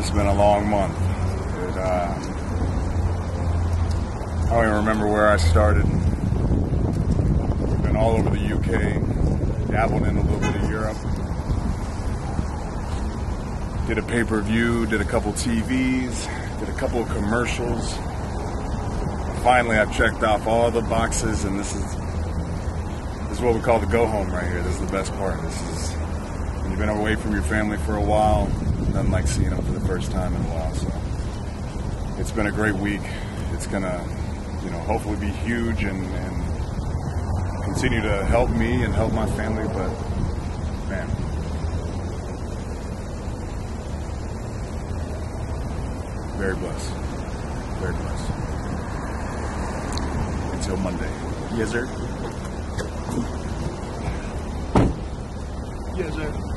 It's been a long month. I don't even remember where I started. We've been all over the UK, dabbled in a little bit of Europe. Did a pay-per-view, did a couple TVs, did a couple of commercials. Finally, I've checked off all the boxes, and this is what we call the go-home right here. This is the best part. This is when you've been away from your family for a while, nothing like seeing them for the first time in a while. So it's been a great week. It's gonna, hopefully be huge and continue to help me and help my family. But man, very blessed. Very blessed. Until Monday. Yes, sir. Yes, sir.